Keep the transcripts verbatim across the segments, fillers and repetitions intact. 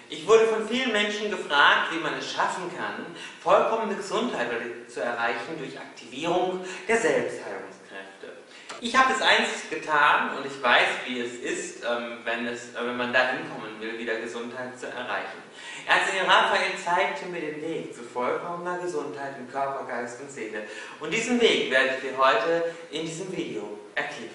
Ich wurde von vielen Menschen gefragt, wie man es schaffen kann, vollkommene Gesundheit zu erreichen durch Aktivierung der Selbstheilungskräfte. Ich habe es einst getan und ich weiß, wie es ist, wenn, es, wenn man dahin kommen will, wieder Gesundheit zu erreichen. Erzengel Raphael zeigte mir den Weg zu vollkommener Gesundheit in Körper, Geist und Seele. Und diesen Weg werde ich dir heute in diesem Video erklären.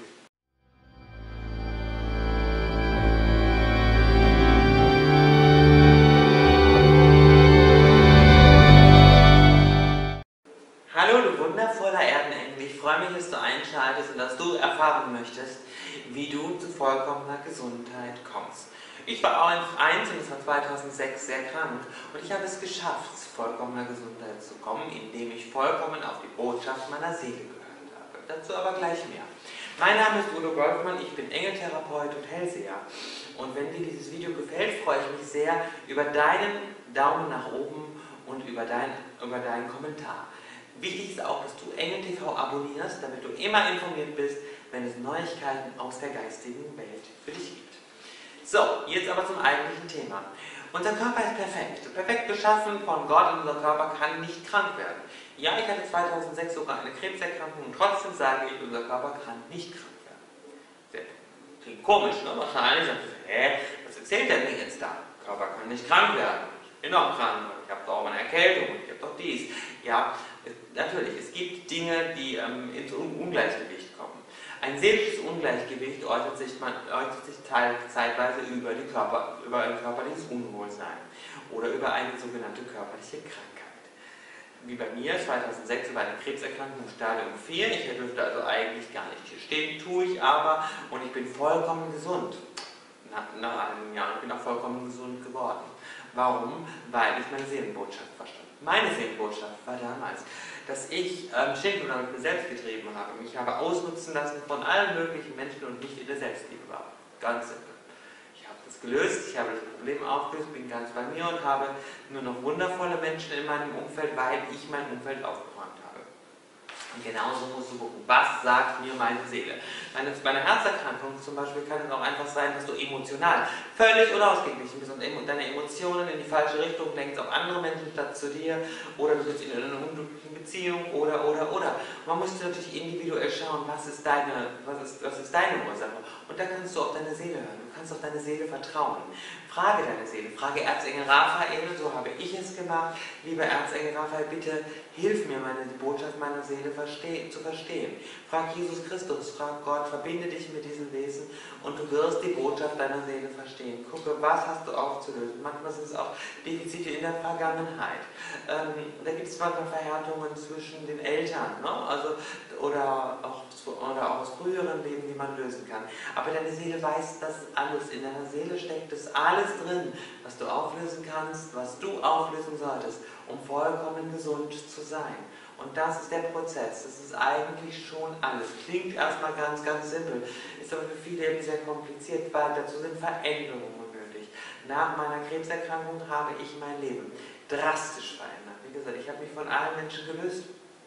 Hallo du wundervoller Erdenengel, ich freue mich, dass du einschaltest und dass du erfahren möchtest, wie du zu vollkommener Gesundheit kommst. Ich war auch eins und es war zweitausendsechs sehr krank und ich habe es geschafft, zu vollkommener Gesundheit zu kommen, indem ich vollkommen auf die Botschaft meiner Seele gehört habe. Dazu aber gleich mehr. Mein Name ist Udo Golfmann, ich bin Engeltherapeut und Hellseher. Und wenn dir dieses Video gefällt, freue ich mich sehr über deinen Daumen nach oben und über, dein, über deinen Kommentar. Wichtig ist auch, dass du Engel T V abonnierst, damit du immer informiert bist, wenn es Neuigkeiten aus der geistigen Welt für dich gibt. So, jetzt aber zum eigentlichen Thema. Unser Körper ist perfekt, perfekt geschaffen von Gott und unser Körper kann nicht krank werden. Ja, ich hatte zweitausendsechs sogar eine Krebserkrankung und trotzdem sage ich, unser Körper kann nicht krank werden. Sehr, klingt komisch, ne? Wahrscheinlich sagt ihr, hä, was erzählt der mir jetzt da? Der Körper kann nicht krank werden. Ich bin auch krank, ich habe doch eine Erkältung, ich habe doch dies. Ja, natürlich, es gibt Dinge, die ähm, ins Ungleichgewicht kommen. Ein seelisches Ungleichgewicht äußert sich, man, äußert sich zeitweise über, die Körper, über ein körperliches Unwohlsein oder über eine sogenannte körperliche Krankheit. Wie bei mir zweitausendsechs über eine Krebserkrankung Stadium vier. Ich dürfte also eigentlich gar nicht hier stehen, tue ich aber und ich bin vollkommen gesund. Nach, nach einem Jahr bin ich auch vollkommen gesund geworden. Warum? Weil ich meine Seelenbotschaft verstand. Meine Seelenbotschaft war damals, dass ich ähm, Schindluder mit mir selbst getrieben habe. Mich habe ausnutzen lassen von allen möglichen Menschen und nicht in der Selbstliebe war. Ganz simpel. Ich habe das gelöst, ich habe das Problem aufgelöst, bin ganz bei mir und habe nur noch wundervolle Menschen in meinem Umfeld, weil ich mein Umfeld aufgeräumt habe. Und genauso musst du gucken, was sagt mir meine Seele. Meine, bei einer Herzerkrankung zum Beispiel kann es auch einfach sein, dass du emotional völlig unausgeglichen bist und deine Emotionen in die falsche Richtung lenkst auf andere Menschen statt zu dir oder du bist in einer unglücklichen Beziehung oder, oder, oder. Man muss natürlich individuell schauen, was ist deine, was ist, was ist deine Ursache. Und da kannst du auf deine Seele hören, du kannst auf deine Seele vertrauen. Frage deine Seele, frage Erzengel Raphael, so habe ich es gemacht. Lieber Erzengel Raphael, bitte hilf mir, meine Botschaft meiner Seele versteh, zu verstehen. Frag Jesus Christus, frag Gott, verbinde dich mit diesem Wesen und du wirst die Botschaft deiner Seele verstehen. Gucke, was hast du aufzulösen. Manchmal sind es auch Defizite in der Vergangenheit. Ähm, da gibt es manchmal Verhärtungen zwischen den Eltern, ne? Also, oder, auch, oder auch aus früheren Leben, die man lösen kann. Aber deine Seele weiß das alles. In deiner Seele steckt das alles drin, was du auflösen kannst, was du auflösen solltest, um vollkommen gesund zu sein. Und das ist der Prozess. Das ist eigentlich schon alles. Klingt erstmal ganz, ganz simpel, ist aber für viele eben sehr kompliziert, weil dazu sind Veränderungen nötig. Nach meiner Krebserkrankung habe ich mein Leben drastisch verändert. Wie gesagt, ich habe mich von allen Menschen gelöst,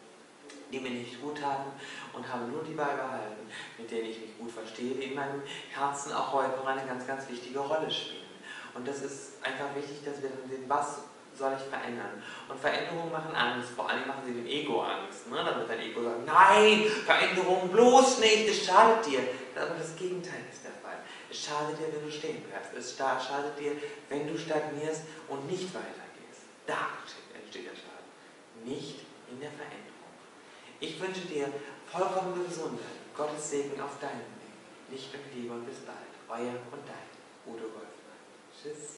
die mir nicht gut taten und habe nur die beibehalten, mit denen ich mich gut verstehe, die in meinem Herzen auch heute noch eine ganz, ganz wichtige Rolle spielen. Und das ist einfach wichtig, dass wir dann sehen, was soll ich verändern. Und Veränderungen machen Angst, vor allem machen sie dem Ego Angst. Ne? Dann wird dein Ego sagen, nein, Veränderungen bloß nicht, es schadet dir. Aber das Gegenteil ist der Fall. Es schadet dir, wenn du stehen bleibst. Es schadet dir, wenn du stagnierst und nicht weitergehst. Da entsteht der Schaden, nicht in der Veränderung. Ich wünsche dir vollkommene Gesundheit, Gottes Segen auf deinem Weg. Licht und Liebe und bis bald. Euer und dein Udo Golfmann. Tschüss.